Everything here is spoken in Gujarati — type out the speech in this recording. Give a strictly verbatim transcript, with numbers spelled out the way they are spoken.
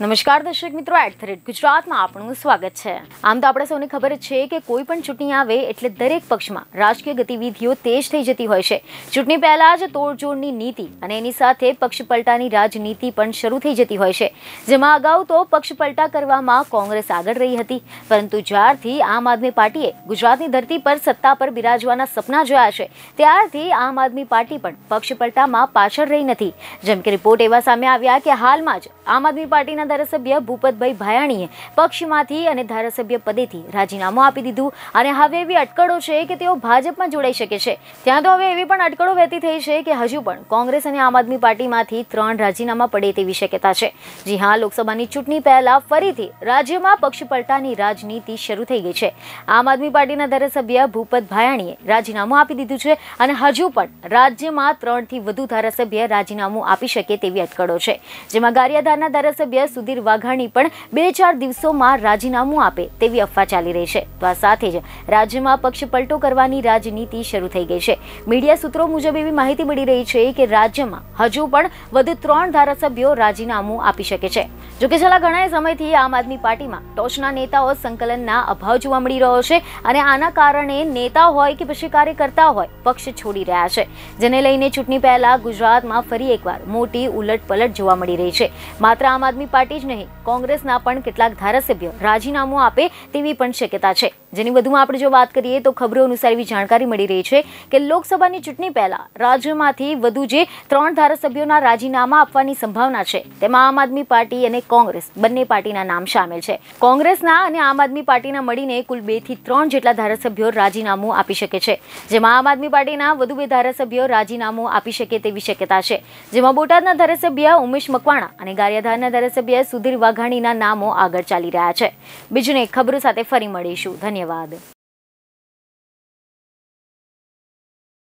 નમસ્કાર દર્શક મિત્રો, એટ ધ રેટ ગુજરાતમાં આપનું સ્વાગત છે। આમ તો આપણે સૌને ખબર જ છે કે કોઈ પણ ચૂંટણી આવે એટલે દરેક પક્ષમાં રાજકીય ગતિવિધિઓ તેજ થઈ જતી હોય છે। ચૂંટણી પહેલા જ તોડજોડની નીતિ અને એની સાથે પક્ષ પલટાની રાજનીતિ પણ શરૂ થઈ જતી હોય છે, જેમાં અગાઉ તો પક્ષ પલટા કરવામાં કોંગ્રેસ આગળ રહી હતી, પરંતુ જ્યારથી આમ આદમી પાર્ટીએ ગુજરાતની ધરતી પર સત્તા પર બિરાજવાના સપના જોયા છે, ત્યારથી આમ આદમી પાર્ટી પણ પક્ષ પલટામાં પાછળ રહી નથી। જેમ કે રિપોર્ટ એવા સામે આવ્યા કે હાલમાં જ આમ આદમી પાર્ટીના ધારાસભ્ય ભૂપતભાઈ ભાયાણીએ પક્ષમાંથી અને ધારાસભ્ય પદેથી રાજીનામું આપી દીધું અને હવે એવી અટકળો છે કે તેઓ ભાજપમાં જોડાઈ શકે છે। ત્યાં તો હવે એવી પણ અટકળો વહેતી થઈ છે કે હજુ પણ કોંગ્રેસ અને આમ આદમી પાર્ટીમાંથી ત્રણ રાજીનામા પડે તેવી શક્યતા છે। જી હા, લોકસભાની ચૂંટણી પહેલા ફરીથી રાજ્યમાં પક્ષ પલટાની રાજનીતિ શરૂ થઈ ગઈ છે। આમ આદમી પાર્ટીના ધારાસભ્ય ભૂપત ભાયાણીએ રાજીનામું આપી દીધું છે અને હજુ પણ રાજ્યમાં ત્રણથી વધુ ધારાસભ્ય રાજીનામું આપી શકે તેવી અટકળો છે, જેમાં ગારિયાધારના ધારાસભ્ય સુધીર વાઘાણી પણ બે ચાર દિવસોમાં રાજીનામું આપે તેવી અફવા ચાલી રહી છે। તો આ સાથે જ રાજ્યમાં પક્ષ પલટો કરવાની રાજનીતિ શરૂ થઈ ગઈ છે। મીડિયા સૂત્રો મુજબ એવી માહિતી મળી રહી છે કે રાજ્યમાં હજુ પણ વધુ ત્રણ ધારાસભ્યો રાજીનામું આપી શકે છે। જોકે છેલ્લા ઘણા સમયથી આમ આદમી પાર્ટીમાં ટોચના નેતાઓ સંકલનના અભાવ જોવા મળી રહ્યો છે અને આના કારણે નેતા હોય કે પછી કાર્યકર્તા હોય પક્ષ છોડી રહ્યા છે, જેને લઈને ચૂંટણી પહેલા ગુજરાતમાં ફરી એકવાર મોટી ઉલટપલટ જોવા મળી રહી છે। માત્ર આમ આદમી પાર્ટી જ નહીં, કોંગ્રેસના પણ કેટલાક ધારાસભ્યો રાજીનામું આપે તેવી પણ શક્યતા છે। જેની વધુમાં આપણે જો વાત કરીએ તો ખબરો અનુસાર એવી જાણકારી મળી રહી છે કે લોકસભાની ચૂંટણી પહેલા રાજ્યમાંથી વધુ જે ત્રણ ધારાસભ્યોના રાજીનામા આપવાની સંભાવના છે, તેમાં આમ આદમી પાર્ટી અને કોંગ્રેસ બંને પાર્ટીના નામ સામેલ છે। કોંગ્રેસના અને આમ આદમી પાર્ટીના મળીને કુલ બે થી ત્રણ જેટલા ધારાસભ્યો રાજીનામું આપી શકે છે, જેમાં આમ આદમી પાર્ટીના વધુ બે ધારાસભ્યો રાજીનામું આપી શકે તેવી શક્યતા છે, જેમાં બોટાદના ધારાસભ્ય ઉમેશ મકવાણા અને ગારિયાધારના ધારાસભ્ય સુધીર વાઘાણીના નામો આગળ ચાલી રહ્યા છે। બીજું એક ખબરો સાથે ફરી મળીશું। ધન્યવાદ।